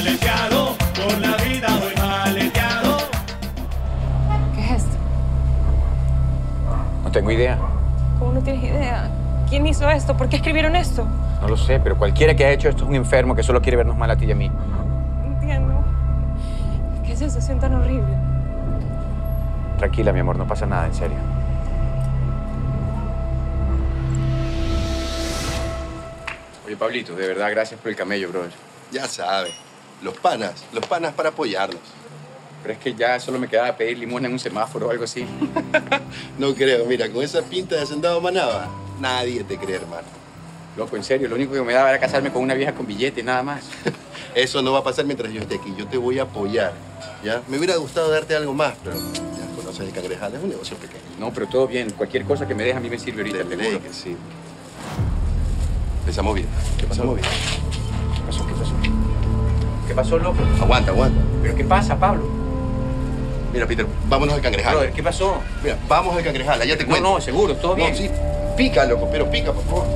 maleteado, por la vida voy maleteado. ¿Qué es esto? No tengo idea. ¿Cómo no tienes idea? ¿Quién hizo esto? ¿Por qué escribieron esto? No lo sé, pero cualquiera que haya hecho esto es un enfermo que solo quiere vernos mal a ti y a mí. No entiendo. ¿Qué sensación tan horrible? Tranquila, mi amor, no pasa nada, en serio. Oye, Pablito, de verdad, gracias por el camello, brother. Ya sabes, los panas para apoyarnos. Pero es que ya solo me quedaba pedir limón en un semáforo o algo así. No creo, mira, con esa pinta de hacendado Manaba, nadie te cree, hermano. Loco, en serio, lo único que me daba era casarme con una vieja con billete, nada más. Eso no va a pasar mientras yo esté aquí, yo te voy a apoyar, ¿ya? Me hubiera gustado darte algo más, pero ya conoces el Cangrejal, es un negocio pequeño. No, pero todo bien. Cualquier cosa que me dejes a mí me sirve ahorita, te De ley juro. que sí. Empezamos bien. ¿Qué pasó? Empezamos bien. ¿Qué pasó? ¿Qué pasó? ¿Qué pasó, loco? Aguanta, aguanta. ¿Pero qué pasa, Pablo? Mira, Peter, vámonos al Cangrejal. Brother, ¿qué pasó? Mira, vamos al Cangrejal, allá te cuento. No, seguro, todo bien. No, sí, pica, loco, pero pica, por favor.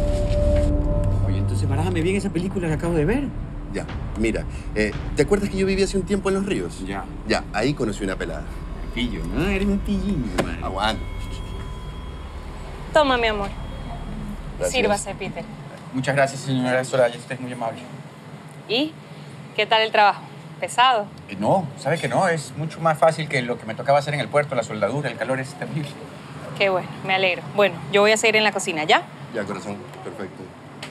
Oye, entonces barájame bien esa película que acabo de ver. Ya, mira, ¿te acuerdas que yo viví hace un tiempo en Los Ríos? Ya. Ya, ahí conocí una pelada. Pillo, ¿no? Eres un pillín, hermano. Aguanta. Toma, mi amor. Gracias. Sírvase, Peter. Muchas gracias, señora Soraya. Usted es muy amable. ¿Y qué tal el trabajo? ¿Pesado? No, ¿sabe que no? Es mucho más fácil que lo que me tocaba hacer en el puerto. La soldadura, el calor es terrible. Qué bueno, me alegro. Bueno, yo voy a seguir en la cocina, ¿ya? Ya, corazón, perfecto.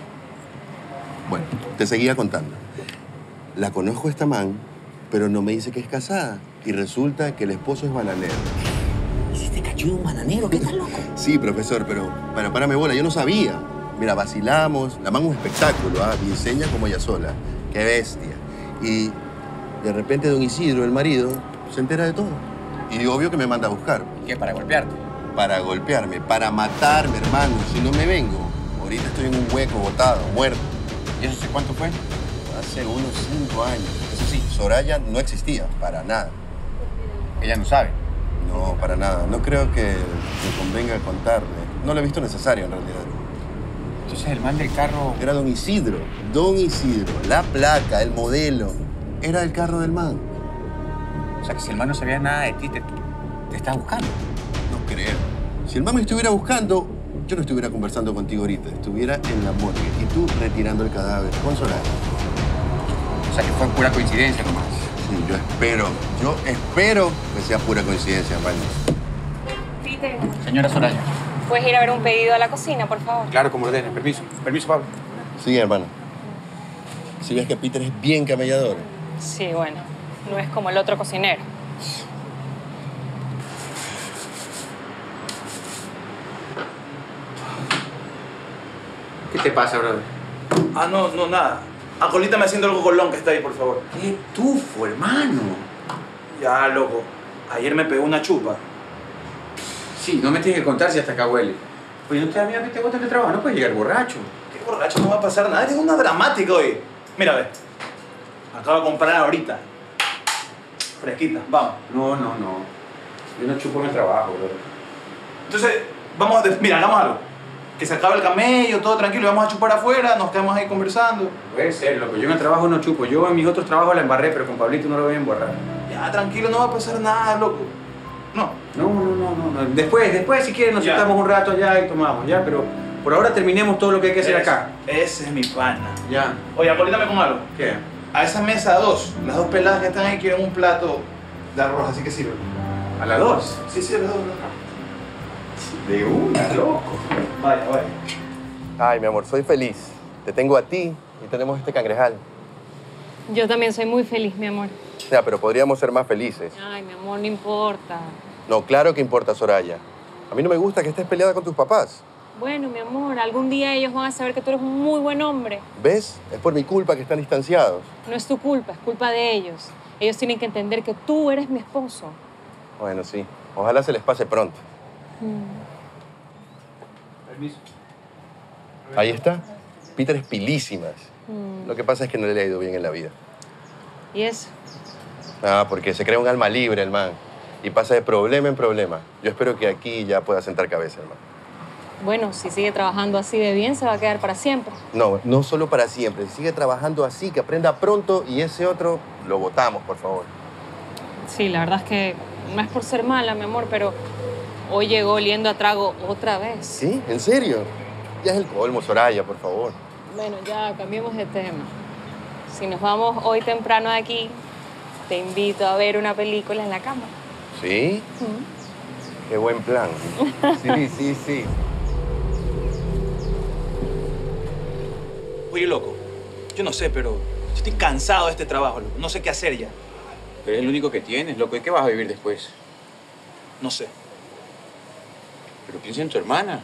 Bueno, te seguía contando. La conozco a esta man, pero no me dice que es casada. Y resulta que el esposo es bananero. ¿Hiciste cachudo un bananero? ¿Qué tal, loco? Sí, profesor, pero párame bola, yo no sabía. Mira, vacilamos, la man un espectáculo, ¿ah? Y enseña como ella sola. Qué bestia. Y de repente don Isidro, el marido, se entera de todo. Y obvio que me manda a buscar. ¿Qué? ¿Para golpearte? Para golpearme, para matarme, hermano. Si no me vengo, ahorita estoy en un hueco, botado, muerto. ¿Y eso hace cuánto fue? Hace unos 5 años. Eso sí, Soraya no existía, para nada. Ella no sabe. No, para nada. No creo que me convenga contarle. No lo he visto necesario, en realidad. Entonces el man del carro... Era don Isidro. Don Isidro. La placa, el modelo. Era el carro del man. O sea, que si el man no sabía nada de ti, te estás buscando. No creo. Si el man me estuviera buscando, yo no estuviera conversando contigo ahorita. Estuviera en la morgue. Y tú retirando el cadáver con Soraya. O sea, que fue pura coincidencia nomás. Sí, yo espero que sea pura coincidencia, hermano. Peter, Señora Soraya. ¿puedes ir a ver un pedido a la cocina, por favor? Claro, como ordene. Permiso. Permiso, Pablo. Sí, hermano. Si ves que Peter es bien camellador. Sí, bueno, no es como el otro cocinero. ¿Qué te pasa, brother? Ah, no, nada. Acolítame haciendo algo con Lon que está ahí, por favor. ¡Qué tufo, hermano! Ya, loco. Ayer me pegó una chupa. Sí, no me tienes que contar si hasta acá huele. Pues no te da miedo que te boten de trabajo, no puedes llegar borracho. Qué borracho, no va a pasar nada. Eres una dramática hoy. Mira, ve. Acabo de comprar ahorita. Fresquita, vamos. No. Yo no chupo en el trabajo, brother. Entonces, mira, hagamos algo. Que se acabe el camello, todo tranquilo, vamos a chupar afuera, nos quedamos ahí conversando. Puede ser, loco. Yo en el trabajo no chupo. Yo en mis otros trabajos la embarré, pero con Pablito no lo voy a embarrar. Ya, tranquilo, no va a pasar nada, loco. No. No. Después si quieren, nos Ya. sentamos un rato allá y tomamos, ya. Pero por ahora terminemos todo lo que hay que hacer acá. Ese es mi pana. Ya. Oye, acolítame con algo. ¿Qué? A esa mesa 2, las dos peladas que están ahí quieren un plato de arroz, así que sirve. ¿A las 2? Sí, a las dos. De una, loco. Vaya. Ay, mi amor, soy feliz. Te tengo a ti y tenemos este cangrejal. Yo también soy muy feliz, mi amor. Ya, pero podríamos ser más felices. Ay, mi amor, no importa. No, claro que importa, Soraya. A mí no me gusta que estés peleada con tus papás. Bueno, mi amor, algún día ellos van a saber que tú eres un muy buen hombre. ¿Ves? Es por mi culpa que están distanciados. No es tu culpa, es culpa de ellos. Ellos tienen que entender que tú eres mi esposo. Bueno, sí. Ojalá se les pase pronto. Permiso. Ahí está. Peter es pilísimas. Lo que pasa es que no le ha ido bien en la vida. ¿Y eso? Ah, porque se crea un alma libre, el man. Y pasa de problema en problema. Yo espero que aquí ya pueda sentar cabeza, hermano. Bueno, si sigue trabajando así de bien, se va a quedar para siempre. No, no solo para siempre. Si sigue trabajando así, que aprenda pronto y ese otro lo votamos, por favor. Sí, la verdad es que no es por ser mala, mi amor, pero hoy llegó oliendo a trago otra vez. ¿Sí? ¿En serio? Ya es el colmo, Soraya, por favor. Bueno, ya cambiemos de tema. Si nos vamos hoy temprano de aquí, te invito a ver una película en la cama. ¿Sí? Qué buen plan. Sí. Oye, loco, yo no sé, pero yo estoy cansado de este trabajo, loco. No sé qué hacer ya. Pero es el único que tienes, loco. ¿Y qué vas a vivir después? No sé. Pero piensa en tu hermana.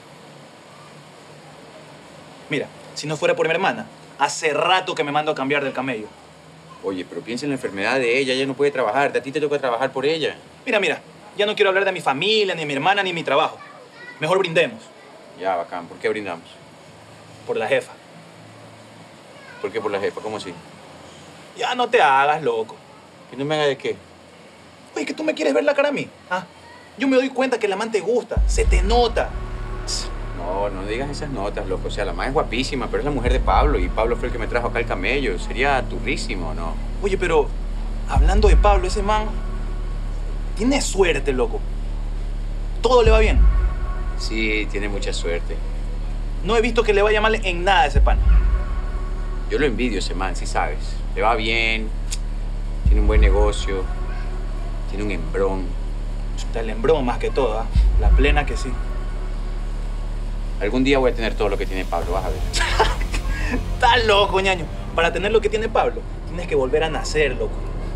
Mira, si no fuera por mi hermana, hace rato que me mando a cambiar del camello. Oye, pero piensa en la enfermedad de ella. Ella no puede trabajar. A ti te toca trabajar por ella. Mira, ya no quiero hablar de mi familia, ni de mi hermana, ni de mi trabajo. Mejor brindemos. Ya, bacán. ¿Por qué brindamos? Por la jefa. ¿Por qué por la jefa? ¿Cómo así? Ya no te hagas, loco. ¿Que no me haga de qué? Oye, que tú me quieres ver la cara a mí. ¿Ah? Yo me doy cuenta que la man te gusta. Se te nota. No digas esas notas, loco. O sea, la más es guapísima, pero es la mujer de Pablo. Y Pablo fue el que me trajo acá el camello. Sería turrísimo, ¿no? Oye, pero hablando de Pablo, ese man tiene suerte, loco. Todo le va bien. Sí, tiene mucha suerte. No he visto que le vaya mal en nada a ese pan. Yo lo envidio ese man, sí sabes. Le va bien, tiene un buen negocio, tiene un hembrón. Está el hembrón más que todo, ¿ah? La plena que sí. Algún día voy a tener todo lo que tiene Pablo, vas a ver. Estás loco, ñaño. Para tener lo que tiene Pablo, tienes que volver a nacer, loco.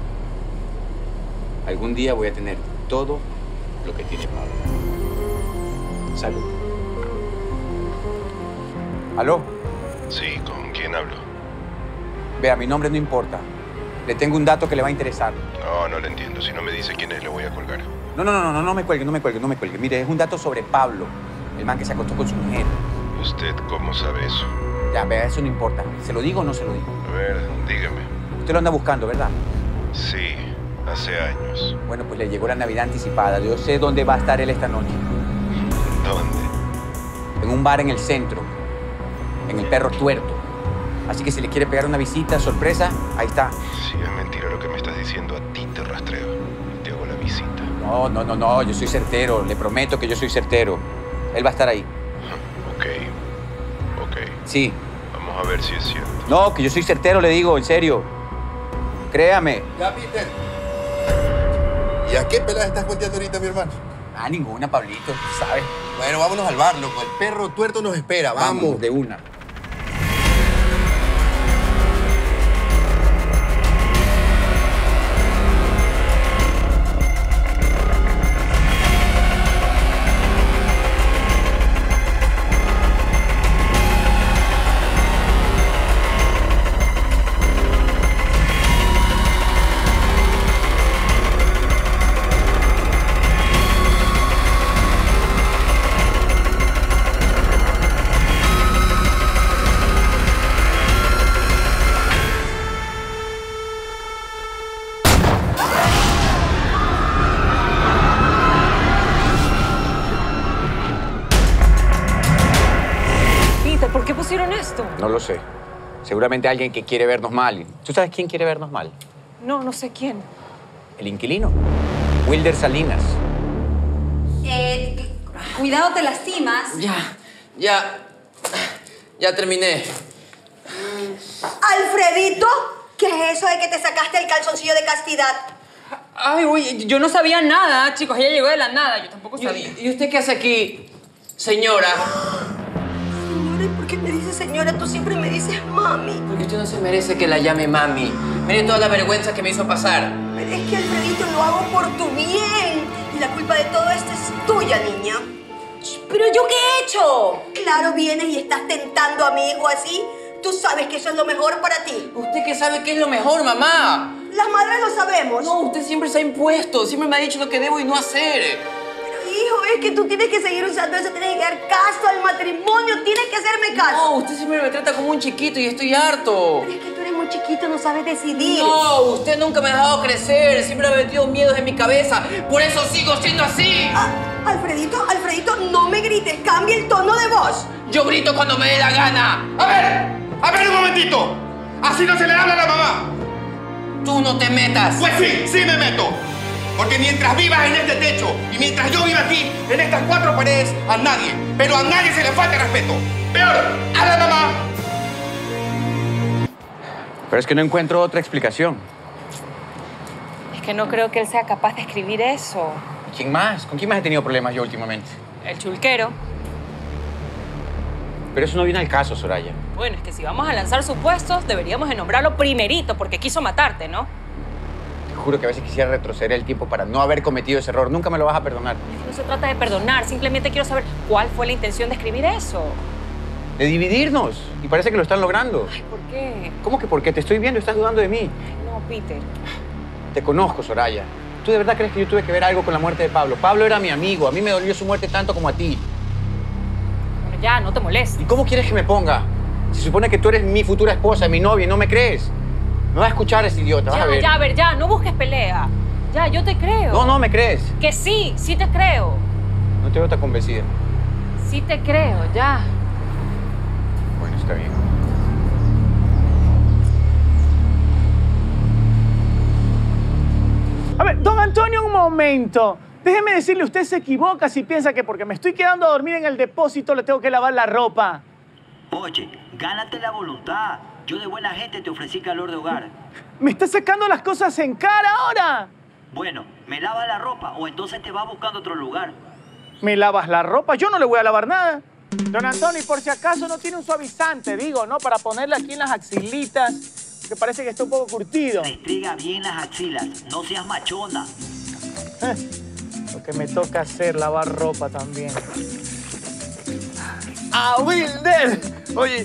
Algún día voy a tener todo lo que tiene Pablo. Salud. ¿Aló? Sí, ¿con quién hablo? Vea, mi nombre no importa. Le tengo un dato que le va a interesar. No le entiendo. Si no me dice quién es, le voy a colgar. No me cuelgue. Mire, es un dato sobre Pablo, el man que se acostó con su mujer. ¿Usted cómo sabe eso? Ya, vea, eso no importa. ¿Se lo digo o no se lo digo? A ver, dígame. Usted lo anda buscando, ¿verdad? Sí, hace años. Bueno, pues le llegó la Navidad anticipada. Yo sé dónde va a estar él esta noche. ¿Dónde? En un bar en el centro, en el Perro Tuerto. Así que si le quiere pegar una visita sorpresa, ahí está. Si es mentira lo que me estás diciendo, a ti te rastreo y te hago la visita. No, yo soy certero. Le prometo que yo soy certero. Él va a estar ahí. Ok. Sí. Vamos a ver si es cierto. No, que yo soy certero, le digo, en serio. Créame. Ya, Peter. ¿Y a qué pelada estás cuenteando ahorita, mi hermano? Ah, ninguna, Pablito, ¿sabes? Bueno, vámonos al bar, loco. El Perro Tuerto nos espera. Vamos. De una. ¿Por qué pusieron esto? No lo sé. Seguramente alguien que quiere vernos mal. ¿Tú sabes quién quiere vernos mal? No sé quién. El inquilino. Wilder Salinas. Cuidado, te lastimas. Ya terminé. Alfredito, ¿qué es eso de que te sacaste el calzoncillo de castidad? Ay, oye, yo no sabía nada, chicos. Ella llegó de la nada. Yo tampoco sabía. ¿Y usted qué hace aquí, señora? Señora, ¿y por qué me dices señora? Tú siempre me dices mami. Porque usted no se merece que la llame mami. Mire toda la vergüenza que me hizo pasar. Pero es que, Alfredito, lo hago por tu bien. Y la culpa de todo esto es tuya, niña. ¿Pero yo qué he hecho? Claro, vienes y estás tentando a mi hijo así. Tú sabes que eso es lo mejor para ti. ¿Usted qué sabe qué es lo mejor, mamá? Las madres lo sabemos. No, usted siempre se ha impuesto. Siempre me ha dicho lo que debo y no hacer. Pero, hijo, es que tú tienes que seguir usando eso. Tienes que dar caso al matrimonio. Tienes que hacerme caso. No, usted siempre me trata como un chiquito y estoy harto. Pero es que tú eres muy chiquito, no sabes decidir. No, usted nunca me ha dejado crecer. Siempre ha metido miedos en mi cabeza. Por eso sigo siendo así. Alfredito, no me grites. Cambia el tono de voz. Yo grito cuando me dé la gana. A ver un momentito. Así no se le habla a la mamá. Tú no te metas. Pues sí me meto. Porque mientras vivas en este techo y mientras yo viva aquí, en estas 4 paredes, a nadie, pero a nadie se le falta respeto. Peor, a la mamá. Pero es que no encuentro otra explicación. Es que no creo que él sea capaz de escribir eso. ¿Quién más? ¿Con quién más he tenido problemas yo últimamente? El chulquero. Pero eso no viene al caso, Soraya. Bueno, es que si vamos a lanzar supuestos, deberíamos de nombrarlo primerito, porque quiso matarte, ¿no? Te juro que a veces quisiera retroceder el tiempo para no haber cometido ese error. Nunca me lo vas a perdonar. No se trata de perdonar, simplemente quiero saber cuál fue la intención de escribir eso. De dividirnos. Y parece que lo están logrando. Ay, ¿por qué? ¿Cómo que por qué? Te estoy viendo, estás dudando de mí. Ay, no, Peter. Te conozco, Soraya. ¿Tú de verdad crees que yo tuve que ver algo con la muerte de Pablo? Pablo era mi amigo. A mí me dolió su muerte tanto como a ti. Bueno, ya, no te molestes. ¿Y cómo quieres que me ponga? Se supone que tú eres mi futura esposa, mi novia, y no me crees. Me vas a escuchar ese idiota, vas a ver. Ya, a ver, ya, no busques pelea. Ya, yo te creo. No me crees. Que sí te creo. No te veo tan convencida. Sí te creo, ya. Bueno, está bien. A ver, don Antonio, un momento. Déjeme decirle, usted se equivoca si piensa que porque me estoy quedando a dormir en el depósito le tengo que lavar la ropa. Oye, gánate la voluntad. Yo de buena gente te ofrecí calor de hogar. ¿Me está sacando las cosas en cara ahora? Bueno, me lavas la ropa o entonces te vas buscando otro lugar. ¿Me lavas la ropa? Yo no le voy a lavar nada. Don Antonio, y por si acaso no tiene un suavizante, digo, ¿no? Para ponerle aquí en las axilitas, que parece que está un poco curtido. Restriega bien las axilas, no seas machona. Lo que me toca hacer, lavar ropa también. ¡Ah, Wilder! Oye,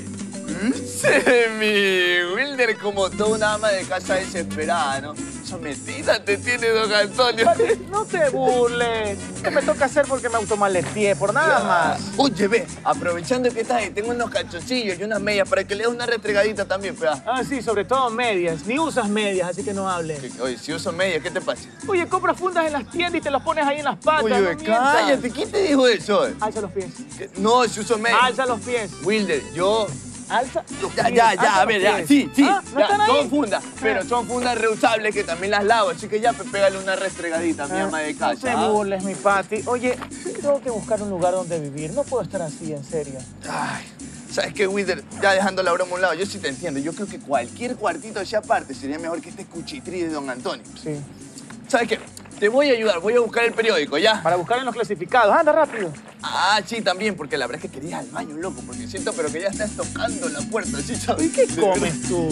mi Wilder como toda una ama de casa desesperada, ¿no? Sometida te tiene don Antonio. No te burles. ¿Qué me toca hacer porque me automaleteé? Por nada más. Oye, ve, aprovechando que estás ahí, tengo unos calzoncillos y unas medias para que le des una restregadita también, pea. Ah, sí, sobre todo medias. Ni usas medias, así que no hables. Oye, si uso medias, ¿qué te pasa? Oye, compras fundas en las tiendas y te las pones ahí en las patas. Oye, no mientas. cállate, ¿quién te dijo eso? Alza los pies. No, si uso medias. Alza los pies. Wilder, yo... Alza los pies. Ya, Alza a ver, los ya, pies. sí. ¿Ah? ¿No están ahí? Son fundas, pero son fundas reusables que también las lavo, así que ya, pégale una restregadita a mi ama de casa. No te burles, mi Pati. Oye, tengo que buscar un lugar donde vivir. No puedo estar así, en serio. Ay, ¿sabes qué, Wilder? Ya dejando la broma a un lado, yo sí te entiendo. Yo creo que cualquier cuartito allá aparte sería mejor que este cuchitrí de don Antonio. Sí. ¿Sabes qué? Te voy a ayudar, voy a buscar el periódico, ¿ya? Para buscar en los clasificados. Anda rápido. Ah, sí, también, porque la verdad es que quería ir al baño, loco, porque siento pero que ya estás tocando la puerta, ¿sí sabes? ¿Y qué comes tú?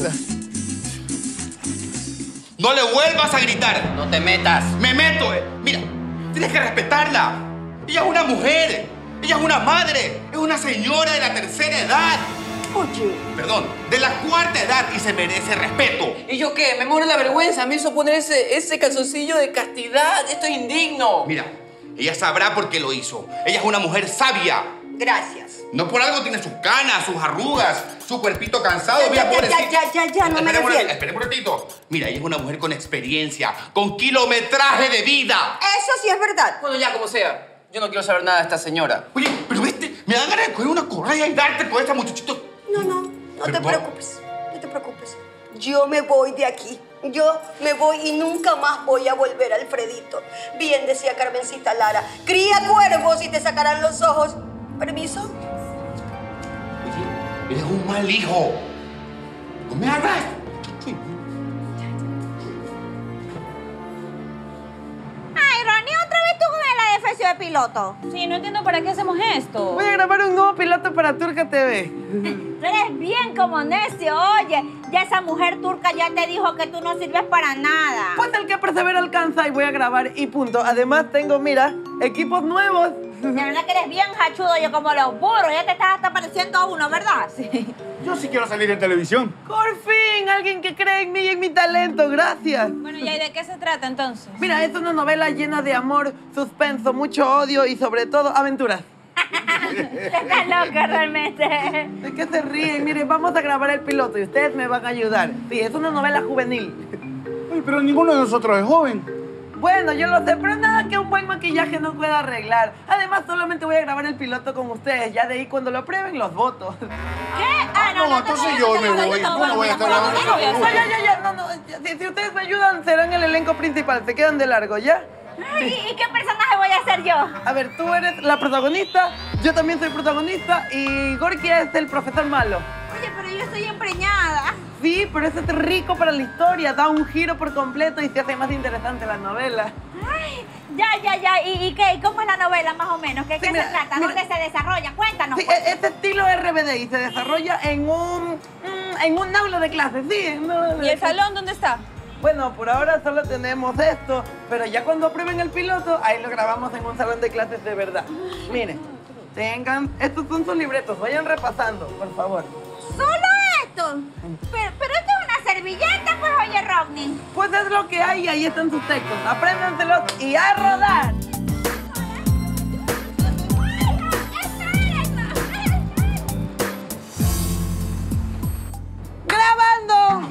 ¡No le vuelvas a gritar! No te metas. ¡Me meto! Mira, tienes que respetarla. Ella es una mujer, ella es una madre, es una señora de la tercera edad. Oye. Perdón, de la cuarta edad y se merece respeto. ¿Y yo qué? Me muero la vergüenza. Me hizo poner ese calzoncillo de castidad. Esto es indigno. Mira, ella sabrá por qué lo hizo. Ella es una mujer sabia. Gracias. No por algo tiene sus canas, sus arrugas, su cuerpito cansado. Mira, Ya, no me defiendas. Espera un ratito. Mira, ella es una mujer con experiencia, con kilometraje de vida. Eso sí es verdad. Bueno, ya, como sea. Yo no quiero saber nada de esta señora. Oye, pero me dan ganas de coger una correa y darte con esta muchachito. No te preocupes. No te preocupes. Yo me voy de aquí. Yo me voy y nunca más voy a volver, Alfredito. Bien decía Carmencita Lara. Cría cuervos y te sacarán los ojos. ¿Permiso? Oye, eres un mal hijo. No me hagas. Ay, Ronnie, otra vez tú con el adefesio de piloto. Sí, no entiendo para qué hacemos esto. Voy a grabar un nuevo piloto para Turca TV. Tú eres bien como necio, oye. Ya esa mujer turca ya te dijo que tú no sirves para nada. Pues el que persevera alcanza y voy a grabar y punto. Además tengo, mira, equipos nuevos. De verdad que eres bien hachudo, yo como los burros. Ya te estás hasta pareciendo a uno, ¿verdad? Sí. Yo sí quiero salir en televisión. Por fin, alguien que cree en mí y en mi talento. Gracias. Bueno, ¿y de qué se trata entonces? Mira, es una novela llena de amor, suspenso, mucho odio y sobre todo aventuras. Estás loca realmente. ¿De qué se ríen? Miren, vamos a grabar el piloto y ustedes me van a ayudar. Sí, es una novela juvenil. Ay, pero ninguno de nosotros es joven. Bueno, yo lo sé, pero nada que un buen maquillaje no pueda arreglar. Además, solamente voy a grabar el piloto con ustedes. Ya de ahí, cuando lo prueben, los voto. ¿Qué? Ah, No, entonces yo me voy. Yo no voy a estar grabando. Si ustedes me ayudan, serán el elenco principal. Se quedan de largo, ¿ya? Ay, ¿y qué personaje voy a ser yo? A ver, tú eres la protagonista, yo también soy protagonista y Gorky es el profesor malo. Oye, pero yo estoy empreñada. Sí, pero eso es rico para la historia, da un giro por completo y se hace más interesante la novela. Ay, ya. ¿Y qué? ¿Cómo es la novela, más o menos? ¿Qué se trata? ¿Dónde se desarrolla? Cuéntanos. Sí, pues. este estilo RBD y se desarrolla en un aula de clases, sí. ¿Y el salón dónde está? Bueno, por ahora solo tenemos esto, pero ya cuando aprueben el piloto, ahí lo grabamos en un salón de clases de verdad. Miren, estos son sus libretos, vayan repasando, por favor. ¿Solo esto? Pero esto es una servilleta, pues, oye, Rodney. Pues es lo que hay y ahí están sus textos. Apréndanselos y a rodar. ¡Grabando!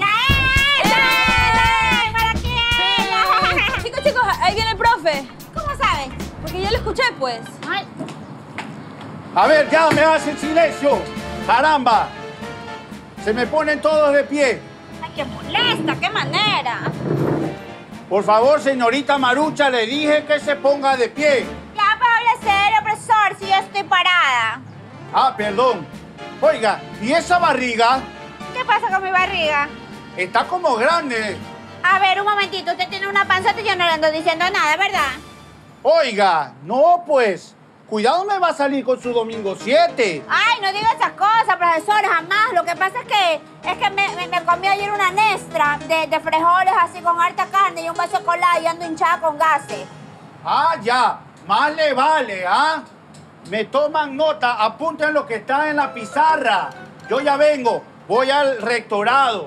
Chicos, ahí viene el profe. ¿Cómo sabes? Porque yo lo escuché, pues. Ay. A ver, ya me hacen silencio. ¡Caramba! Se me ponen todos de pie. Ay, qué molesta, qué manera. Por favor, señorita Marucha, le dije que se ponga de pie. Ya, pero hable serio, profesor, si yo estoy parada. Ah, perdón. Oiga, ¿y esa barriga? ¿Qué pasa con mi barriga? Está como grande. A ver, un momentito, usted tiene una panzota y yo no le ando diciendo nada, ¿verdad? Oiga, no pues. Cuidado, me va a salir con su domingo 7. Ay, no diga esas cosas, profesor, jamás. Lo que pasa es que me comí ayer una nestra de frijoles así con harta carne y un vaso de colada y ando hinchada con gases. Ah, ya. Más le vale, ¿ah? Me toman nota, apunten lo que está en la pizarra. Yo ya vengo, voy al rectorado.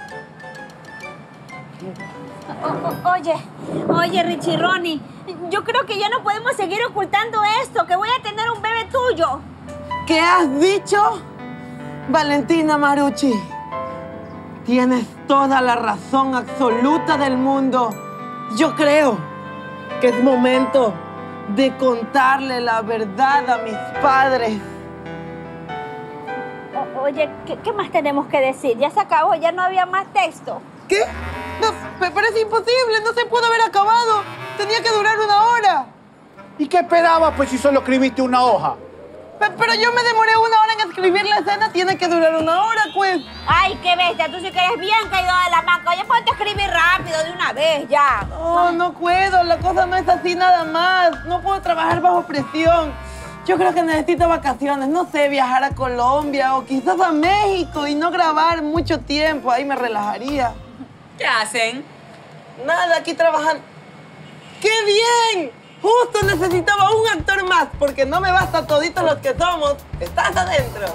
Oye, Richie Ronnie, yo creo que ya no podemos seguir ocultando esto, que voy a tener un bebé tuyo. ¿Qué has dicho? Valentina Marucci, tienes toda la razón absoluta del mundo. Yo creo que es momento de contarle la verdad a mis padres. Oye, ¿qué más tenemos que decir? Ya se acabó, ya no había más texto. ¿Qué? No, me parece imposible, no se pudo haber acabado. Tenía que durar 1 hora. ¿Y qué esperabas, pues, si solo escribiste una hoja? Pero yo me demoré 1 hora en escribir la escena, tiene que durar 1 hora, pues. Ay, qué bestia, tú sí que eres bien caído de la maca. Oye, ponte a escribir rápido de una vez, ya. No puedo, la cosa no es así nada más. No puedo trabajar bajo presión. Yo creo que necesito vacaciones, no sé, viajar a Colombia o quizás a México y no grabar mucho tiempo, ahí me relajaría. ¿Qué hacen? Nada, aquí trabajan. ¡Qué bien! Justo necesitaba un actor más, porque no me basta toditos los que somos. ¡Estás adentro!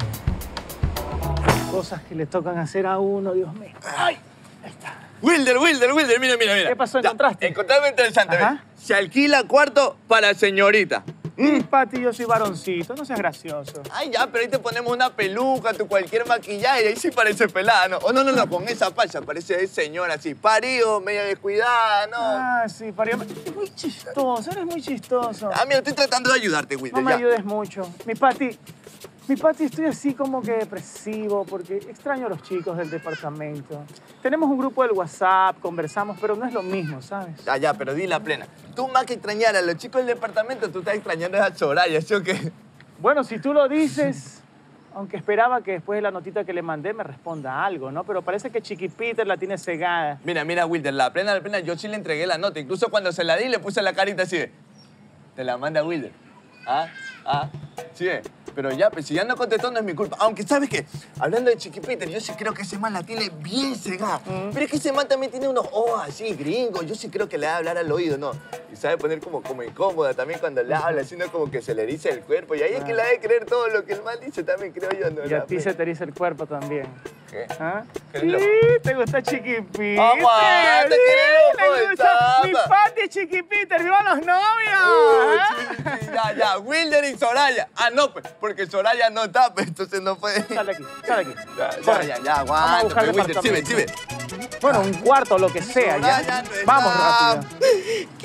Cosas que le tocan hacer a uno, Dios mío. ¡Ay! Ahí está. Wilder, mira. ¿Qué pasó? ¿Encontraste? Encontré algo interesante. Ajá. Se alquila cuarto para señorita. Pati, yo soy varoncito, no seas gracioso. Ay, ya, pero ahí te ponemos una peluca, tu cualquier maquillaje, y ahí sí parece pelada, ¿no? Oh, no, con esa pacha parece señora así, parido, media descuidada, ¿no? Ah, sí, parido. Es muy chistoso, eres muy chistoso. Ah, mira, estoy tratando de ayudarte, Wilder. No me ayudes mucho. Mi Pati, estoy así como que depresivo porque extraño a los chicos del departamento. Tenemos un grupo del WhatsApp, conversamos, pero no es lo mismo, ¿sabes? Ya, pero di la plena. Tú más que extrañar a los chicos del departamento, tú estás extrañando a Soraya, ¿sí o qué? Bueno, si tú lo dices, aunque esperaba que después de la notita que le mandé me responda algo, ¿no? Pero parece que Chiqui Peter la tiene cegada. Mira, Wilder, la plena, yo sí le entregué la nota. Incluso cuando se la di, le puse la carita así de... Te la manda Wilder. Sí, pero ya, pues si ya no contestó no es mi culpa. Aunque, ¿sabes qué? Hablando de Chiqui Peter, yo sí creo que ese man la tiene bien cegada. Pero es que ese man también tiene unos ojos así, gringos. Yo sí creo que le va a hablar al oído, ¿no? Y sabe poner como incómoda también cuando le habla, así, ¿no? Como que se le eriza el cuerpo. Y ahí es que le ha de creer todo lo que el man dice también, creo yo, ¿no? Y a ti se te eriza el cuerpo también. ¿Qué? ¿Ah? ¿Qué Sí, loco? te gusta Chiqui Peter. ¡Aguante, Sí, qué loco me gusta. está! Mi Pati es Chiqui Peter, ¡viva los novios! Sí, ya, Wilder y Soraya. Ah, no, pues, porque Soraya no está, pues, entonces no puede. Sal de aquí. Ya, Vamos a aguanta, buscar pues, Wilder, departamento. sí ve. Bueno, un cuarto, lo que sea, Soraya ¿ya? no Vamos está. rápido.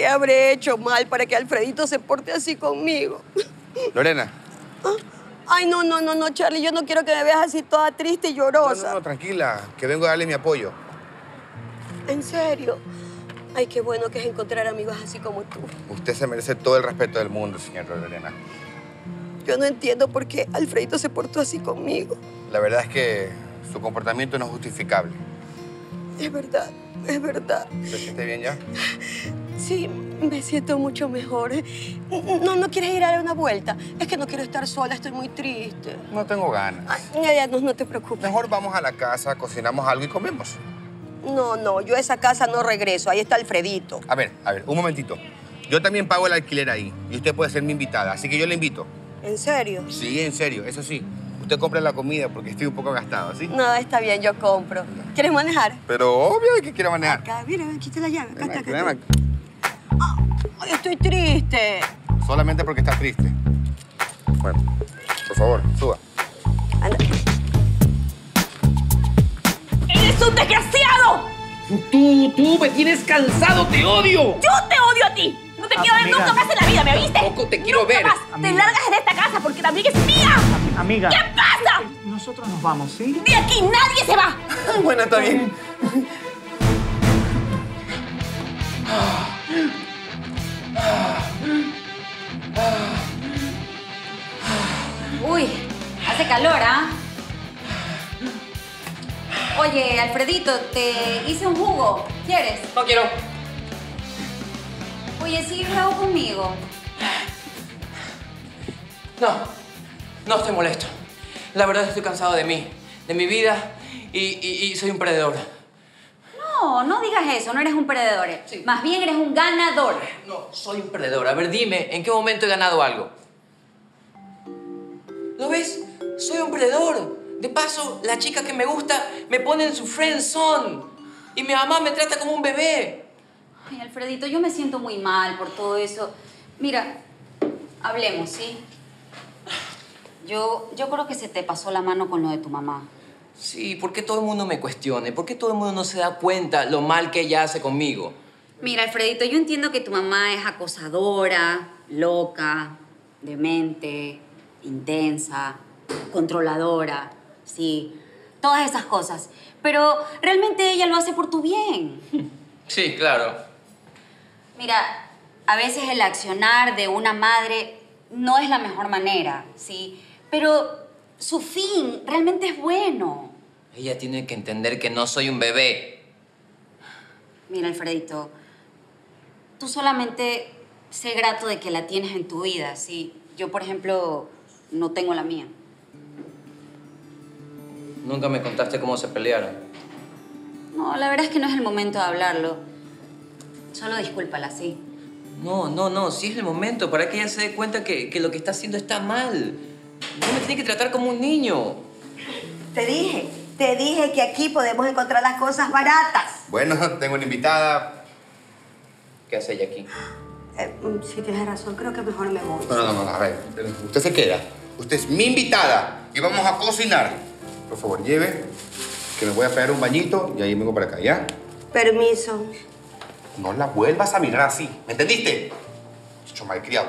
¿Qué habré hecho mal para que Alfredito se porte así conmigo? Lorena. Ay, no, Charlie. Yo no quiero que me veas así toda triste y llorosa. No, tranquila. Que vengo a darle mi apoyo. ¿En serio? Ay, qué bueno que es encontrar amigos así como tú. Usted se merece todo el respeto del mundo, señora Lorena. Yo no entiendo por qué Alfredito se portó así conmigo. La verdad es que su comportamiento no es justificable. Es verdad, es verdad. ¿Se siente bien ya? Sí, me siento mucho mejor. ¿No quieres ir a dar una vuelta? Es que no quiero estar sola, estoy muy triste. No tengo ganas. Ay, no te preocupes. Mejor vamos a la casa, cocinamos algo y comemos. No, yo a esa casa no regreso. Ahí está Alfredito. A ver, un momentito. Yo también pago el alquiler ahí y usted puede ser mi invitada, así que yo le invito. ¿En serio? Sí, en serio, eso sí. Usted compra la comida porque estoy un poco gastado, ¿sí? No, está bien, yo compro. ¿Quieres manejar? Pero obvio que quiero manejar. Acá, mira, aquí está la llave. Acá está. Ven aquí. Ay, estoy triste. Solamente porque está triste. Bueno, por favor, suba. Anda. ¡Eres un desgraciado! Tú me tienes cansado, te odio. ¡Yo te odio a ti! No te quiero ver nunca más en la vida, ¿me oíste? Tampoco te quiero nunca ver. Más. Te largas de esta casa porque también es mía. Amiga. ¿Qué pasa? Nosotros nos vamos, ¿sí? De aquí nadie se va. Bueno, está bien. Uy, hace calor, ¿ah? Oye, Alfredito, te hice un jugo. ¿Quieres? No quiero. Oye, ¿sigues bravo conmigo? No estoy molesto. La verdad estoy cansado de mí, de mi vida y soy un perdedor. No digas eso, no eres un perdedor. Sí. Más bien eres un ganador. No, soy un perdedor. A ver, dime, ¿en qué momento he ganado algo? ¿Lo ves? Soy un perdedor. De paso, la chica que me gusta me pone en su friend zone. Y mi mamá me trata como un bebé. Ay, Alfredito, yo me siento muy mal por todo eso. Mira, hablemos, ¿sí? Yo creo que se te pasó la mano con lo de tu mamá. Sí, ¿por qué todo el mundo me cuestione? ¿Por qué todo el mundo no se da cuenta lo mal que ella hace conmigo? Mira, Alfredito, yo entiendo que tu mamá es acosadora, loca, demente, intensa, controladora, sí, todas esas cosas. Pero realmente ella lo hace por tu bien. Sí, claro. Mira, a veces el accionar de una madre no es la mejor manera, ¿sí? Pero su fin realmente es bueno. Ella tiene que entender que no soy un bebé. Mira, Alfredito, tú solamente sé grato de que la tienes en tu vida, ¿sí? Yo, por ejemplo, no tengo la mía. Nunca me contaste cómo se pelearon. No, la verdad es que no es el momento de hablarlo. Solo discúlpala, ¿sí? No, sí es el momento para que ella se dé cuenta que lo que está haciendo está mal. No me tiene que tratar como un niño. Te dije que aquí podemos encontrar las cosas baratas. Bueno, tengo una invitada. ¿Qué hace ella aquí? Sí, tienes razón. Creo que mejor me voy. No, a ver. Usted se queda. Usted es mi invitada y vamos a cocinar. Por favor, lleve, que me voy a pegar un bañito y ahí vengo para acá, ¿ya? Permiso. No la vuelvas a mirar así, ¿me entendiste? Chicho malcriado.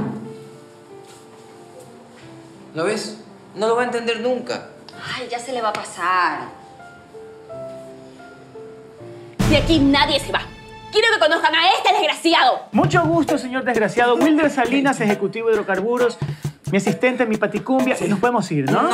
¿Lo ves? No lo va a entender nunca. Ay, ya se le va a pasar. De aquí nadie se va. Quiero que conozcan a este desgraciado. Mucho gusto, señor desgraciado. Wilder Salinas, ejecutivo de hidrocarburos. Mi asistente, mi paticumbia. Nos podemos ir, ¿no?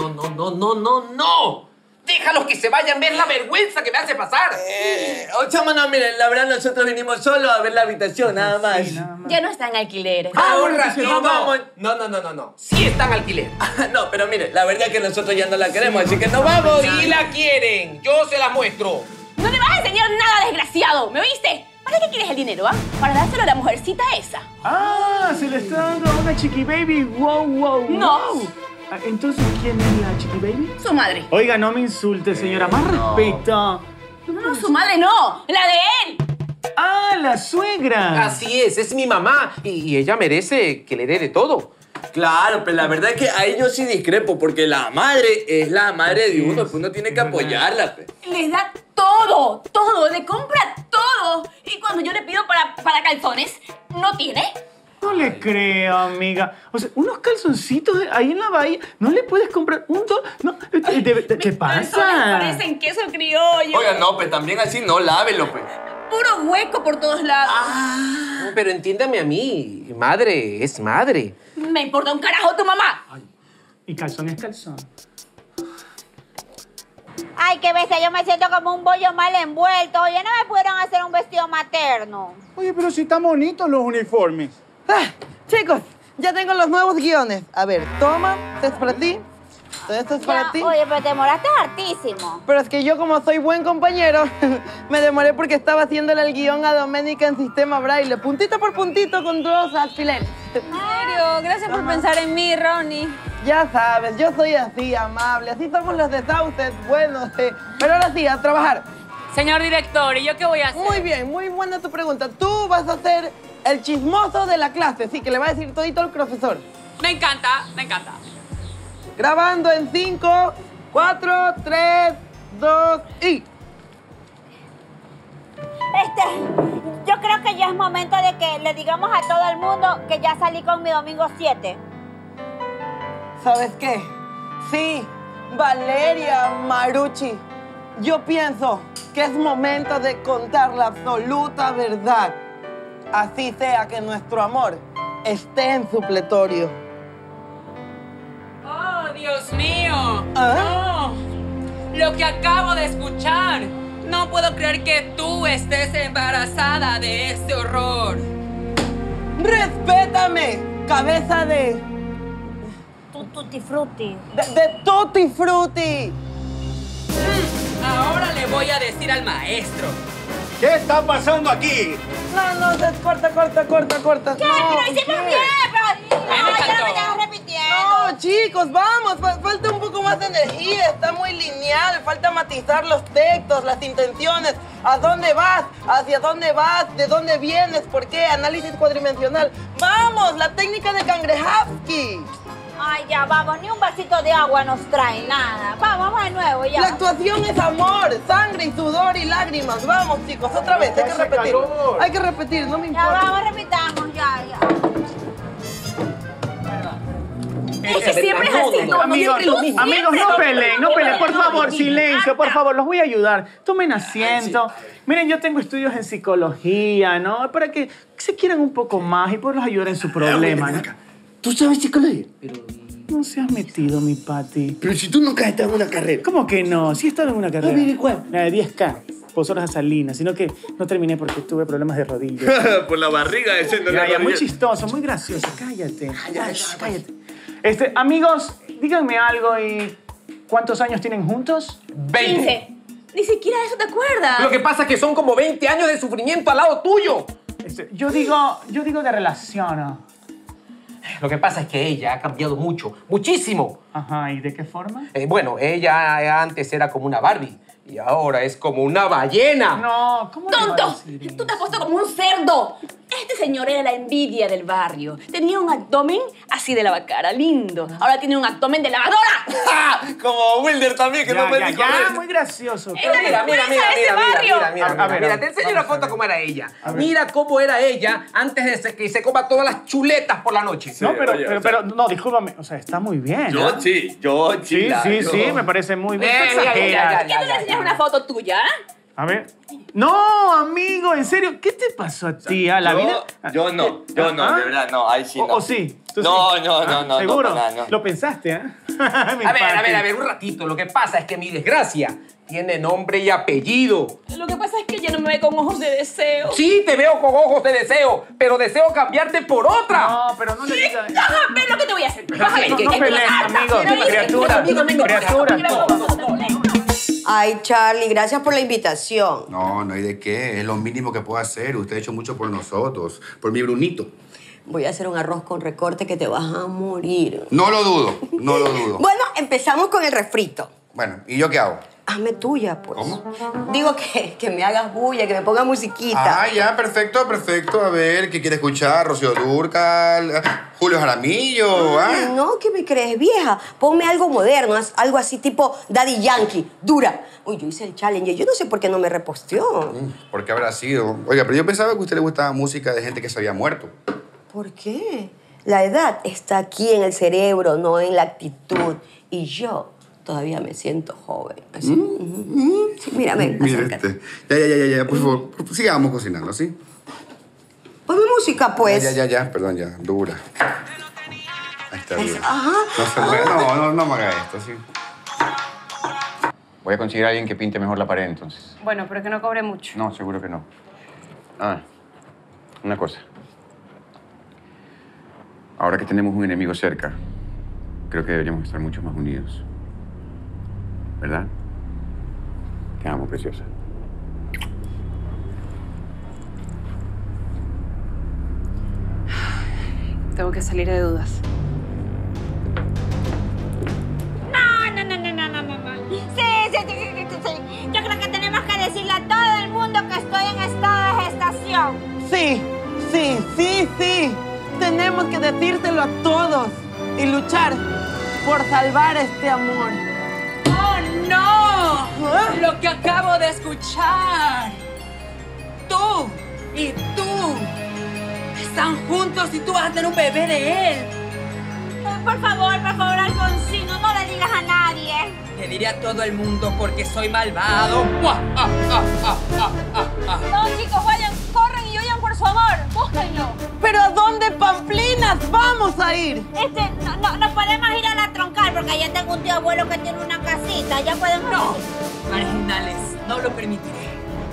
No. Déjalos que se vayan, ver la vergüenza que me hace pasar. Chama, no, miren, la verdad nosotros vinimos solo a ver la habitación, nada más. Sí, nada más. Ya no está en alquiler. Un ratito. No. Sí está en alquiler. No, pero mire, la verdad es que nosotros ya no la queremos, así que nos vamos. Sí la quieren, yo se la muestro. No le vas a enseñar nada, desgraciado. ¿Me oíste? ¿Para qué quieres el dinero, ah? Para dárselo a la mujercita esa. Ah, se le está dando a una chiqui baby. Wow. No. Entonces, ¿quién es la chiqui baby? Su madre. Oiga, no me insulte, señora. Más respeto. No, su madre no. La de él. Ah, la suegra. Así es mi mamá y ella merece que le dé de todo. Claro, pero la verdad es que ahí yo sí discrepo, porque la madre es la madre de uno, pues uno tiene que apoyarla. Pues. Les da todo. Le compra todo. todo. Y cuando yo le pido para calzones, ¿no tiene? No le creo, amiga. O sea, unos calzoncitos ahí en la bahía, ¿no le puedes comprar un dos? No, ¿qué pasa? Parecen queso criollo. Oiga, no, pues también así no, lávelo, pues. Puro hueco por todos lados. No, pero entiéndame a mí. Madre es madre. Me importa un carajo tu mamá. Y calzón es calzón. Ay, qué bestia, yo me siento como un bollo mal envuelto. Oye, ¿no me pudieron hacer un vestido materno? Oye, pero si están bonitos los uniformes. Chicos, ya tengo los nuevos guiones. A ver, toma, esto es para ti. Esto es para ti. Oye, pero te demoraste hartísimo. Pero es que yo, como soy buen compañero, me demoré porque estaba haciéndole el guión a Doménica en sistema braille, puntito por puntito con 2 alfileres. ¿En serio? Gracias por pensar en mí, Ronnie. Ya sabes, yo soy así, amable. Así somos los de Sauces, buenos. Pero ahora sí, a trabajar. Señor director, ¿y yo qué voy a hacer? Muy bien, muy buena tu pregunta. Tú vas a ser el chismoso de la clase, sí, que le va a decir todito al profesor. Me encanta, me encanta. Grabando en 5, 4, 3, 2 y... Yo creo que ya es momento de que le digamos a todo el mundo que ya salí con mi domingo 7. ¿Sabes qué? Sí, Valeria Marucci. Yo pienso que es momento de contar la absoluta verdad. Así sea que nuestro amor esté en supletorio. ¡Oh, Dios mío! ¿Ah? ¡No! Lo que acabo de escuchar. No puedo creer que tú estés embarazada de este horror. ¡Respétame, cabeza de... Tutti frutti. De tutti frutti. Ahora le voy a decir al maestro. ¿Qué está pasando aquí? Corta. ¿Qué? Pero hicimos bien, pero... No, ya no me estás repitiendo. No, chicos, vamos. Falta un poco más de energía. Está muy lineal. Falta matizar los textos, las intenciones. ¿A dónde vas? ¿Hacia dónde vas? ¿De dónde vienes? ¿Por qué? Análisis cuatridimensional. ¡Vamos! La técnica de Kangrejavsky. Ay, ya, vamos. Ni un vasito de agua nos trae, nada. Vamos de nuevo, ya. La actuación es amor, sangre y sudor y lágrimas. Vamos, chicos, otra vez. Hay que repetir. Hay que repetir, no me importa. Ya, vamos, repitamos, ya. Es que siempre es así, todo Amigos, no peleen, por favor, silencio, por favor, los voy a ayudar. Tomen asiento. Miren, yo tengo estudios en psicología, ¿no? Para que se quieran un poco más y poderlos ayudar en su problema, ¿no? ¿Tú sabes psicología? No se has metido, mi Pati. Pero si tú nunca has estado en una carrera. ¿Cómo que no? Sí he estado en una carrera. No, mire, ¿cuál? La de 10K. Pozoros a Salinas, sino que no terminé porque tuve problemas de rodillas. Por la barriga de ese no la Ya, muy rodilla. chistoso, muy gracioso. Cállate. Cállate. Amigos, díganme algo y... ¿Cuántos años tienen juntos? 15. Ni siquiera de eso te acuerdas. Lo que pasa es que son como 20 años de sufrimiento al lado tuyo. Yo digo de relación, ¿no? Lo que pasa es que ella ha cambiado mucho, muchísimo. Ajá, ¿y de qué forma? Bueno, ella antes era como una Barbie y ahora es como una ballena. No, ¿cómo le va a ¡Tonto! decir eso? Tú te has puesto como un cerdo. Este señor era la envidia del barrio. Tenía un abdomen así de lavacara, lindo. Ahora tiene un abdomen de lavadora. Como Wilder también, que no me dijo. Ya, muy gracioso. Mira, te enseño una foto cómo era ella. Mira cómo era ella antes de que se coma todas las chuletas por la noche. No, pero, no, discúlpame. O sea, está muy bien. Yo ¿no? sí, Sí, me parece muy bien. ¿Por qué no le enseñas una foto tuya? A ver. No, amigo, en serio, ¿qué te pasó a ti? ¿A la vida? Yo no, de verdad, no, ahí sí no. ¿O sí? ¿Tú No, sí? no, ¿Seguro? no. Lo pensaste, ¿eh? A ver, un ratito. Lo que pasa es que mi desgracia tiene nombre y apellido. Lo que pasa es que ella no me ve con ojos de deseo. Sí, te veo con ojos de deseo, pero deseo cambiarte por otra. No, pero no le digas. Déjame ver lo que te voy a hacer. No peleen, amigos. Criatura. Ay, Charlie, gracias por la invitación. No, no hay de qué. Es lo mínimo que puedo hacer. Usted ha hecho mucho por nosotros. Por mi Brunito. Voy a hacer un arroz con recorte que te vas a morir. No lo dudo, no lo dudo. Bueno, empezamos con el refrito. Bueno, ¿y yo qué hago? hazme tuya, pues. ¿Cómo? Digo que me hagas bulla, que me ponga musiquita. Ah, ya, perfecto, perfecto. A ver, ¿qué quiere escuchar? Rocío Dúrcal, Julio Jaramillo, ¿ah? No, ¿qué me crees, vieja? Ponme algo moderno, algo así tipo Daddy Yankee, dura. Uy, yo hice el challenge, yo no sé por qué no me reposteó. ¿Por qué habrá sido? Oiga, pero yo pensaba que a usted le gustaba música de gente que se había muerto. ¿Por qué? La edad está aquí en el cerebro, no en la actitud. Y yo todavía me siento joven. Así. Sí, mírame, Mire acércate. Ya, por favor, sigamos cocinando, ¿sí? Ponme música, pues. Ya, perdón, ya, dura. Ahí está, dura. Ajá. No me haga esto, ¿sí? Voy a conseguir a alguien que pinte mejor la pared, entonces. Bueno, pero que no cobre mucho. No, seguro que no. Ah, una cosa. Ahora que tenemos un enemigo cerca, creo que deberíamos estar mucho más unidos. ¿Verdad? Te amo, preciosa. Tengo que salir de dudas. Sí. Yo creo que tenemos que decirle a todo el mundo que estoy en estado de gestación. Sí. Tenemos que decírselo a todos y luchar por salvar este amor. ¡Oh, no! Lo que acabo de escuchar. Tú y tú están juntos y tú vas a tener un bebé de él. Por favor, Alfonsino, no le digas a nadie. Le diré a todo el mundo porque soy malvado. No, chicos, vayan, corran y huyan por su amor. Búsquenlo. ¿Pero a dónde, Pamplinas, vamos a ir? No podemos ir a la troncal porque allá tengo un tío abuelo que tiene una casita. Ya podemos ir. Marginales, no lo permitiré.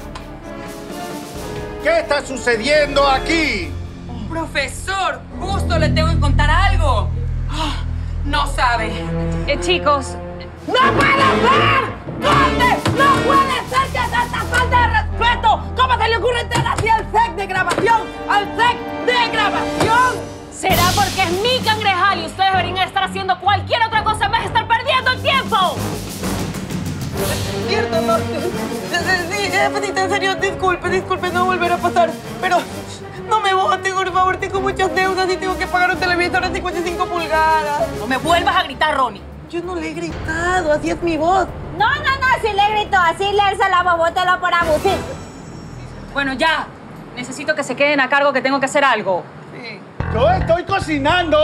¿Qué está sucediendo aquí? Profesor, justo le tengo que contar algo. No sabe. Chicos. ¡No puede ser! ¡Corte! ¡No puede ser que sea esta falta de respeto! ¿Cómo se le ocurre entrar así al set de grabación? ¡Al set de grabación! Será porque es mi cangrejal y ustedes deberían estar haciendo cualquier otra cosa en vez de estar perdiendo el tiempo. Cierto, no. Sí, en serio, disculpe, no volverá a pasar. Pero no me vote, por favor, tengo muchas deudas y tengo que pagar un televisor de 55 pulgadas. No me vuelvas a gritar, Ronnie. Yo no le he gritado, así es mi voz. No, si le gritó, así le se la bobótelo por abusivo. Bueno, ya. Necesito que se queden a cargo que tengo que hacer algo. Sí. ¡Yo estoy cocinando!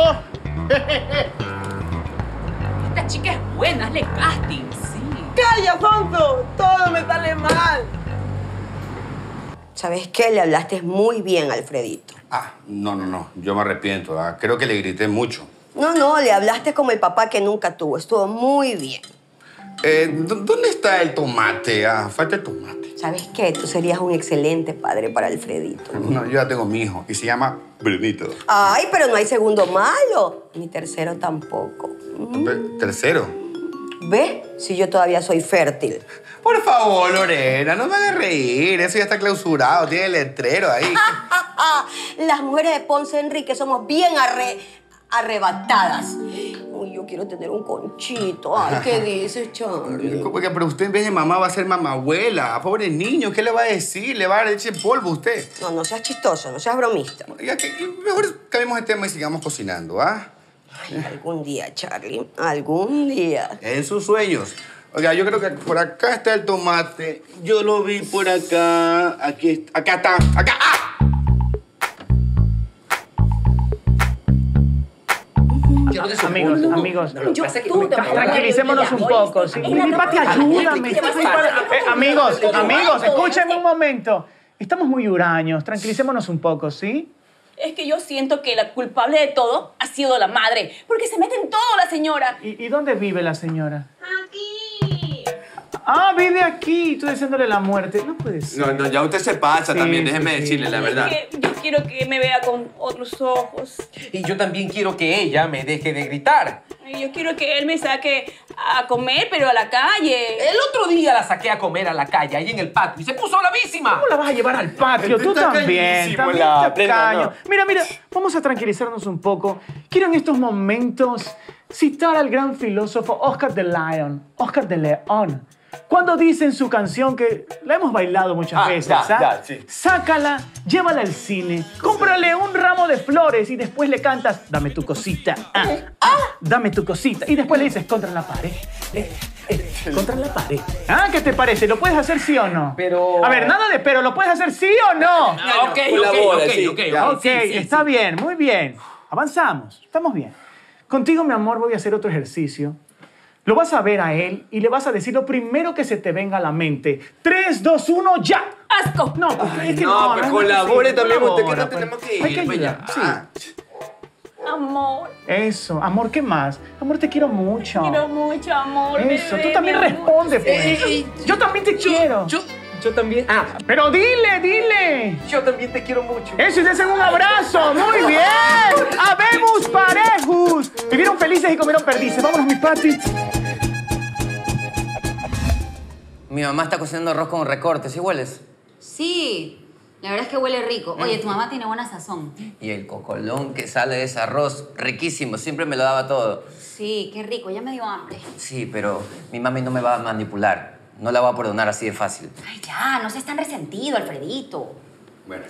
Esta chica es buena, hazle casting, sí. ¡Calla, Sonso! Todo me sale mal. ¿Sabes qué? Le hablaste muy bien, Alfredito. Ah, no. Yo me arrepiento, ¿ah? Creo que le grité mucho. No, le hablaste como el papá que nunca tuvo. Estuvo muy bien. ¿Dónde está el tomate? Ah, falta el tomate. ¿Sabes qué? Tú serías un excelente padre para Alfredito. No, yo ya tengo mi hijo y se llama Brunito. Ay, pero no hay segundo malo. Ni tercero tampoco. ¿Tercero? ¿Ves? Si yo todavía soy fértil. Por favor, Lorena, no me hagas reír. Eso ya está clausurado. Tiene el letrero ahí. Las mujeres de Ponce Enrique somos bien arrebatadas. Uy, yo quiero tener un conchito. Ay, ¿qué dices, Charlie? Pero usted en vez de mamá va a ser mamabuela. Pobre niño, ¿qué le va a decir? Le va a dar leche en polvo a usted. No seas chistoso, no seas bromista. Mejor cambiemos de tema y sigamos cocinando, ¿ah? Ay, algún día, Charlie. Algún día. En sus sueños. Oiga, yo creo que por acá está el tomate. Yo lo vi por acá. Aquí está. Acá está. ¡Acá! ¡Ah! Amigos, tranquilicémonos un poco. ¿Sí? Pati, ayúdame. Amigos, escúchenme un momento. Estamos muy huraños, tranquilicémonos un poco, ¿sí? Es que yo siento que la culpable de todo ha sido la madre, porque se mete en todo la señora. ¿Y dónde vive la señora? Aquí. Ah, vive aquí, tú deseándole la muerte. No puede ser. No, ya usted se pasa también, déjeme decirle la verdad. Es que yo quiero que me vea con otros ojos. Y yo también quiero que ella me deje de gritar. Yo quiero que él me saque a comer, pero a la calle. El otro día la saqué a comer a la calle, ahí en el patio, y se puso bravísima. ¿Cómo la vas a llevar al patio? Tú también. Tacaño. Mira, vamos a tranquilizarnos un poco. Quiero en estos momentos citar al gran filósofo Oscar de León. Cuando dicen su canción, que la hemos bailado muchas veces, ya, sí. Sácala, llévala al cine, cómprale un ramo de flores y después le cantas, dame tu cosita, dame tu cosita. Y después le dices, contra la pared, contra la pared. ¿Qué te parece? ¿Lo puedes hacer sí o no? Pero... A ver, nada de pero, ¿lo puedes hacer sí o no? Ok, está bien, muy bien. Avanzamos, estamos bien. Contigo, mi amor, voy a hacer otro ejercicio. Lo vas a ver a él y le vas a decir lo primero que se te venga a la mente. 3, 2, 1, ¡ya! ¡Asco! No, es que no, pero colabore también, usted que no pues. tenemos que ir. Hay que ayudar, sí. Amor. Eso, amor, ¿qué más? Amor, te quiero mucho. Quiero mucho, amor. Eso, bebé, tú también mi amor. responde, pues. Yo también te quiero. Yo también. Pero dile. Yo también te quiero mucho. Eso, y desen un abrazo. Muy bien. Habemos parejos. Vivieron felices y comieron perdices. Vámonos, mis patis. Mi mamá está cocinando arroz con recortes, ¿sí hueles? Sí, la verdad es que huele rico. Oye, tu mamá tiene buena sazón. Y el cocolón que sale de ese arroz, riquísimo, siempre me lo daba todo. Sí, qué rico, ya me dio hambre. Sí, pero mi mami no me va a manipular. No la va a perdonar así de fácil. Ay, ya, no seas tan resentido, Alfredito. Bueno.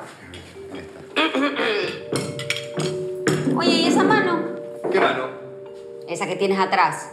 Oye, ¿y esa mano? ¿Qué mano? Esa que tienes atrás.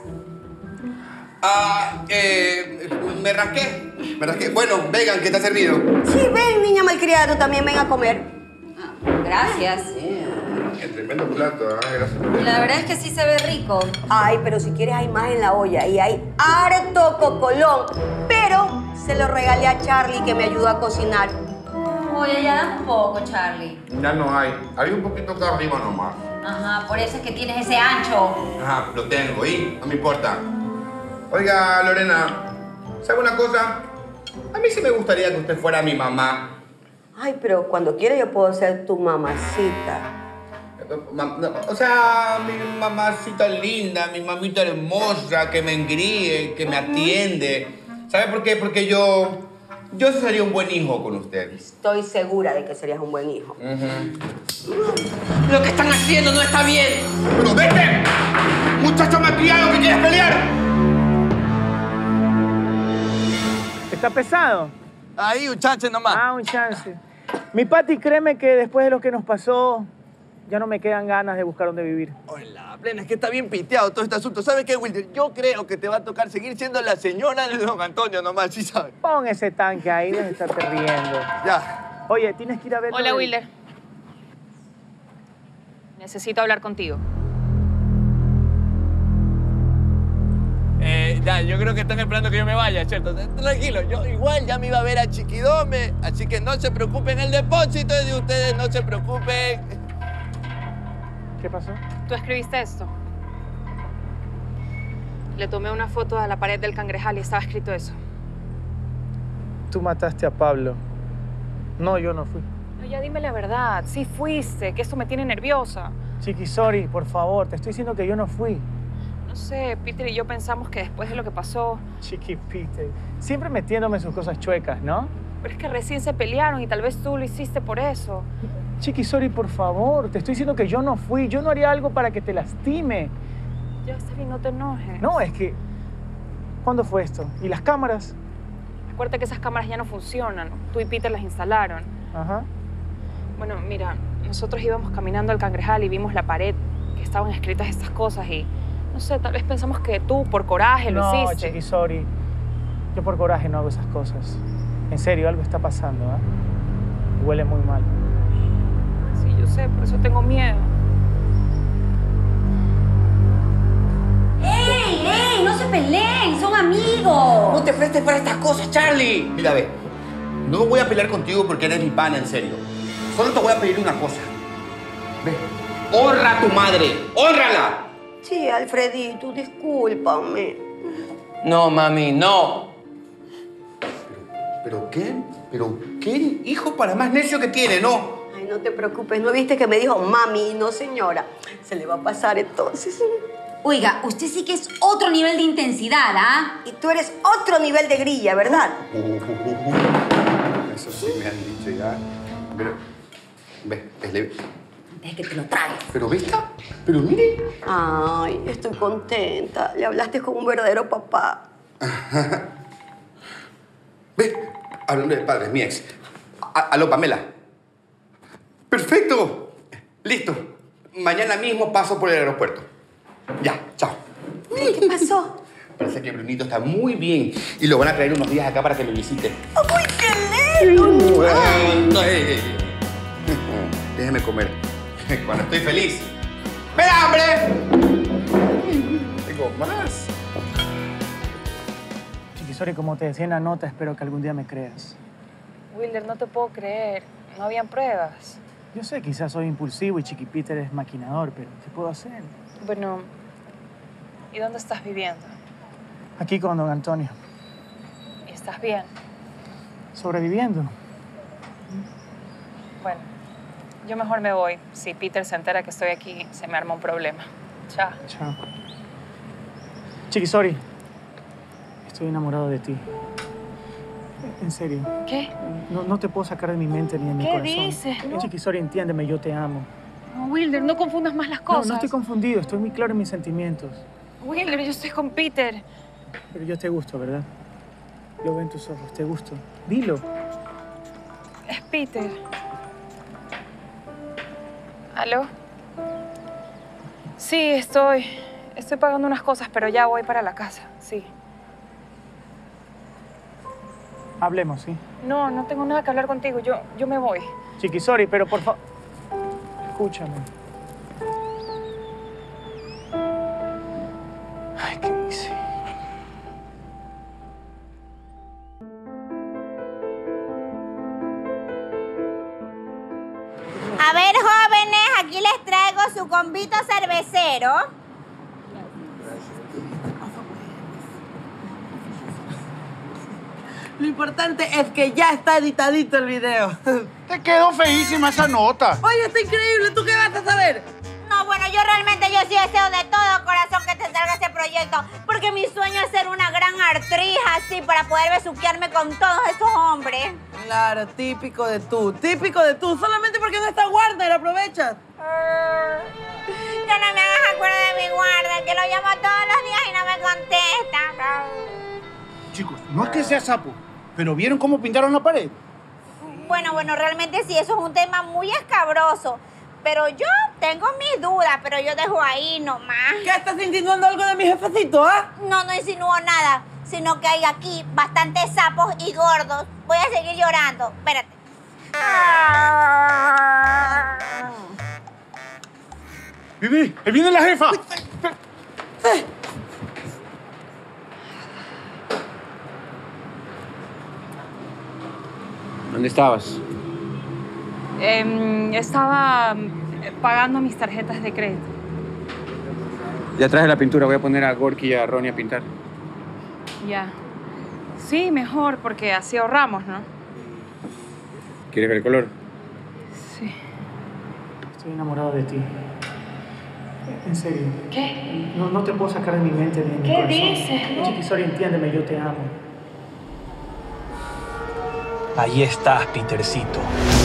Me rasqué. Bueno, vengan, que está servido. Sí, ven, niña malcriada, tú también ven a comer. Gracias. Qué tremendo plato, gracias. La verdad es que sí se ve rico. Ay, pero si quieres hay más en la olla y hay harto cocolón. Pero se lo regalé a Charlie que me ayudó a cocinar. Oye, ya dame un poco, Charlie. Ya no hay. Hay un poquito acá arriba nomás. Ajá, por eso es que tienes ese ancho. Ajá, lo tengo y no me importa. Oiga, Lorena, ¿sabe una cosa? A mí sí me gustaría que usted fuera mi mamá. Ay, pero cuando quieras yo puedo ser tu mamacita. O sea, mi mamacita linda, mi mamita hermosa, que me engríe, que me atiende. ¿Sabe por qué? Porque yo sería un buen hijo con usted. Estoy segura de que serías un buen hijo. Lo que están haciendo no está bien. ¡Pero vete! ¡Muchacho malcriado que quieres pelear! ¿Está pesado? Ahí, un chance nomás. Un chance. Mi Pati, créeme que después de lo que nos pasó, ya no me quedan ganas de buscar dónde vivir. Hola, plena, es que está bien piteado todo este asunto. ¿Sabes qué, Wilder? Yo creo que te va a tocar seguir siendo la señora de don Antonio nomás, ¿sí sabes? Pon ese tanque ahí, deja de estarte riendo. Ya. Oye, tienes que ir a ver... Hola, Wilder. Necesito hablar contigo. Ya, yo creo que están esperando que yo me vaya, ¿cierto? Tranquilo, yo igual ya me iba a ver a Chiquidome, así que no se preocupen, el depósito es de ustedes, no se preocupen. ¿Qué pasó? ¿Tú escribiste esto? Le tomé una foto a la pared del Cangrejal y estaba escrito eso. Tú mataste a Pablo. No, yo no fui. No, ya dime la verdad. Sí fuiste, que esto me tiene nerviosa. Chiqui, sorry, por favor, te estoy diciendo que yo no fui. No sé, Peter y yo pensamos que después de lo que pasó... Chiqui Peter, siempre metiéndome en sus cosas chuecas, ¿no? Pero es que recién se pelearon y tal vez tú lo hiciste por eso. Chiqui, sorry, por favor, te estoy diciendo que yo no fui. Yo no haría algo para que te lastime. Ya está bien, no te enojes. No, es que... ¿Cuándo fue esto? ¿Y las cámaras? Acuérdate que esas cámaras ya no funcionan. Tú y Peter las instalaron. Ajá. Bueno, mira, nosotros íbamos caminando al Cangrejal y vimos la pared que estaban escritas estas cosas y... No sé, tal vez pensamos que tú, por coraje, lo hiciste. No, Chiqui, sorry. Yo por coraje no hago esas cosas. En serio, algo está pasando, ¿eh? Huele muy mal. Sí, yo sé, por eso tengo miedo. ¡Ey, ey! ¡No se peleen! ¡Son amigos! No te prestes para estas cosas, Charlie. Mira, ve, no voy a pelear contigo porque eres mi pana, en serio. Solo te voy a pedir una cosa. Ve, honra a tu madre, ¡hónrala! Sí, Alfredito, discúlpame. No, mami, no. ¿Pero qué? ¿Pero qué hijo para más necio que tiene, no? Ay, no te preocupes, ¿no viste que me dijo mami y no señora? Se le va a pasar entonces. Oiga, usted sí que es otro nivel de intensidad, ¿ah? Y tú eres otro nivel de grilla, ¿verdad? Eso sí me han dicho ya. Pero, ve, Deja que te lo tragues. ¿Pero viste? Pero mire. Ay, estoy contenta. Le hablaste como un verdadero papá. Ve, hablando de padres, mi ex. Aló, Pamela. Perfecto. Listo. Mañana mismo paso por el aeropuerto. Ya, chao. ¿Qué pasó? Parece que Brunito está muy bien y lo van a traer unos días acá para que me visite. ¡Uy, qué lindo! Déjeme comer. Cuando estoy feliz. ¡Me da hambre! Tengo más. Chiquisori, como te decía en la nota, espero que algún día me creas. Wilder, no te puedo creer. No habían pruebas. Yo sé, quizás soy impulsivo y Chiqui Peter es maquinador, pero ¿qué puedo hacer? Bueno, ¿y dónde estás viviendo? Aquí con don Antonio. ¿Y estás bien? Sobreviviendo. Bueno, yo mejor me voy. Si Peter se entera que estoy aquí, se me arma un problema. Chao. Chao. Chiquisori, estoy enamorado de ti. En serio. ¿Qué? No te puedo sacar de mi mente ni de mi ¿Qué corazón. dices? No. Chiquisori, entiéndeme, yo te amo. No, Wilder, no confundas más las cosas. No estoy confundido, estoy muy claro en mis sentimientos. Wilder, yo estoy con Peter. Pero yo te gusto, ¿verdad? Lo veo en tus ojos, te gusto. Dilo. Es Peter. ¿Aló? Sí, estoy pagando unas cosas, pero ya voy para la casa, sí. Hablemos, ¿sí? No, no tengo nada que hablar contigo. Yo me voy. Chiquisori, pero por favor... Escúchame. Ay, ¿qué hice? A ver, jóvenes, aquí les traigo su convito cervecero. Lo importante es que ya está editadito el video. Te quedó feísima esa nota. Oye, está increíble. ¿Tú qué vas a saber? No, bueno, yo sí deseo de todo corazón que te salga ese proyecto. Porque mi sueño es ser una gran actriz así para poder besuquearme con todos esos hombres. Claro, típico de tú. Típico de tú. Solamente porque no está Warner, aprovechas. Ya no me hagas acuerdo de mi Warner, que lo llamo todos los días y no me contesta. Chicos, no es que sea sapo, pero ¿vieron cómo pintaron la pared? Bueno, realmente sí, eso es un tema muy escabroso. Pero yo tengo mis dudas, pero yo dejo ahí nomás. ¿Qué estás insinuando algo de mi jefecito, ah? No insinúo nada, sino que hay aquí bastantes sapos y gordos. Voy a seguir llorando. Espérate. ¡Vivi! ¡Ahí viene la jefa! ¿Dónde estabas? Estaba pagando mis tarjetas de crédito. Ya traje la pintura. Voy a poner a Gorky y a Ronnie a pintar. Ya. Sí, mejor, porque así ahorramos, ¿no? ¿Quieres ver el color? Sí. Estoy enamorado de ti. En serio. ¿Qué? No te puedo sacar de mi mente ni de mi ¿Qué corazón. dices? No. Chiquisori, entiéndeme, yo te amo. Ahí estás, Petercito.